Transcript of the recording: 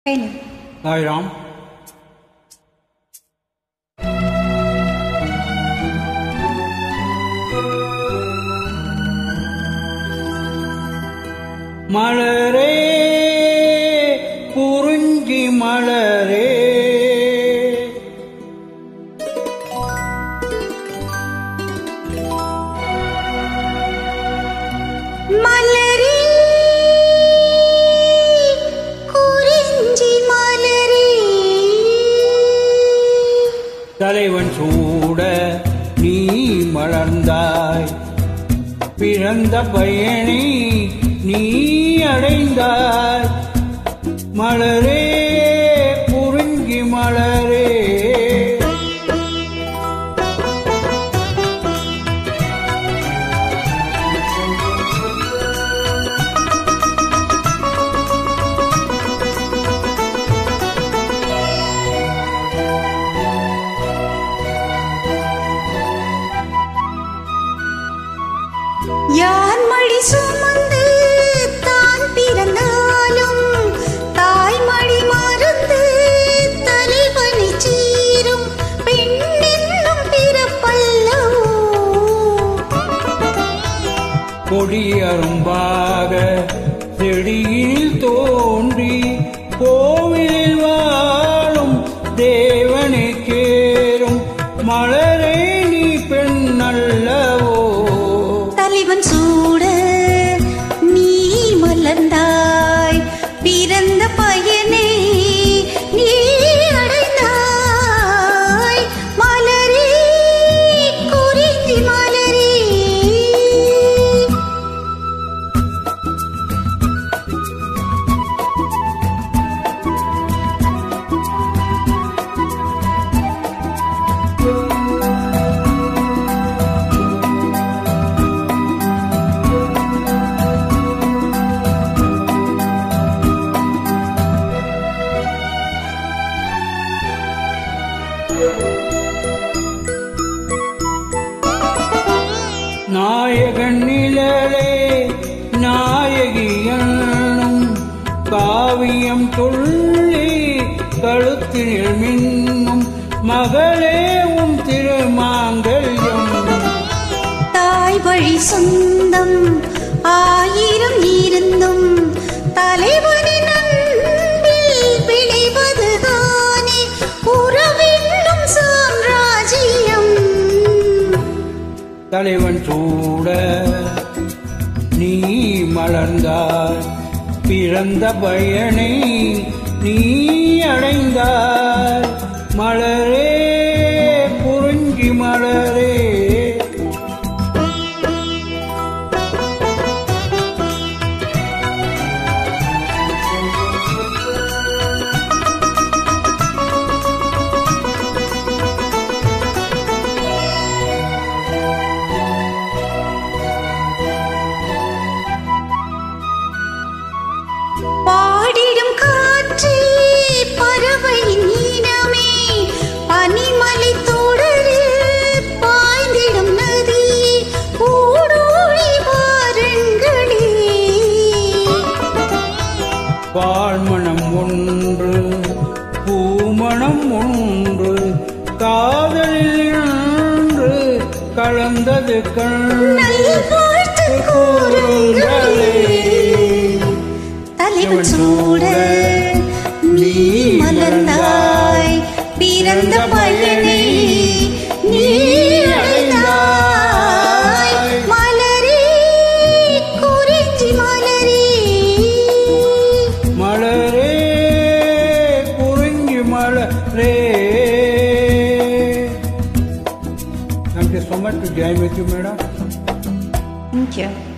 சாய்ராம். மலரே குறிஞ்சி மலரே மலரே குறிஞ்சி மலரே தலைவன் சூட நீ மலர்ந்தாய், பிறந்த பயனை நீ அடைந்தாய். மலரே குறிஞ்சி மலரே யார் மடி சுமந்து தான் பிறந்தாலும் தாய்மடி மறந்து தலைவனை சீரும் பெண்ணென்னும் பிறப்பல்லவோ. கொடியரும்பாக செடியில் தோன்றி கோவிலில் வாழும் தேவனை கேரும் மலரே நீ பெண் அல்லவோ. தலைவன் சூட நீ மலர்ந்தாய், பிறந்த பயனை நீ அடைந்தாய். மலரே குறிஞ்சி மலரே நாயகன் நிழலே நாயகியனும் காவியம் துள்ளி கழுத்தினில் மின்னும் மகளே உன் திருமாங்கல்யம். தாய் வழி சொந்தம் ஆயிரம் இருந்தும் தலைவனின் அன்பில் விளைவதுதானே உறவென்னும் சாம்ராஜ்யம். தலைவன் சூட நீ மலர்ந்தாய், பிறந்த பயனை நீ அடைந்தாய். மலரே குறிஞ்சி மலரே பாடிடும் காற்றே பறவையின் இனமே, பனிமலை தொடரில் பாய்ந்திடும் நதி ஊடோடி வாருங்களே. பால்மணம் ஒன்று பூமணம் ஒன்று காதலில் என்று கலந்தது நல்வாழ்த்து கூறுங்களே. தலைவன் சூட நீ மலர்ந்தாய், பிறந்த பயனை நீ அடைந்தாய். மலரே குறிஞ்சி மலரே மலரே குறிஞ்சி மலரே. Thank you so much to join with you, madam. Thank you.